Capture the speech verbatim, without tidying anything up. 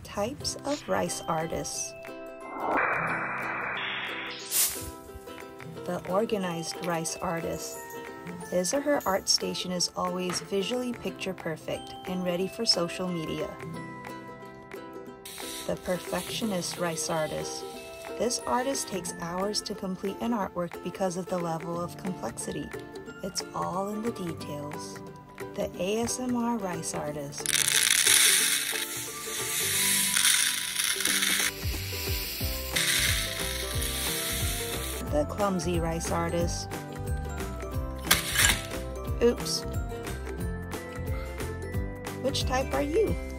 Types of rice artists. The organized rice artist. His or her art station is always visually picture perfect and ready for social media. The perfectionist rice artist. This artist takes hours to complete an artwork because of the level of complexity. It's all in the details. The A S M R rice artist. The clumsy rice artist. Oops. Which type are you?